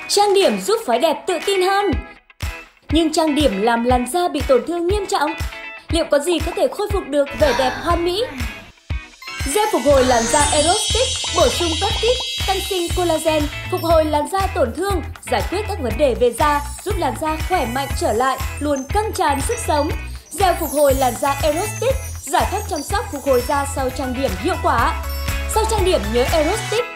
Trang điểm giúp phái đẹp tự tin hơn. Nhưng trang điểm làm làn da bị tổn thương nghiêm trọng. Liệu có gì có thể khôi phục được vẻ đẹp hoàn mỹ? Gel phục hồi làn da Aerostick bổ sung peptide, tăng sinh collagen, phục hồi làn da tổn thương, giải quyết các vấn đề về da, giúp làn da khỏe mạnh trở lại, luôn căng tràn sức sống. Gel phục hồi làn da Aerostick, giải pháp chăm sóc phục hồi da sau trang điểm hiệu quả. Sau trang điểm nhớ Aerostick.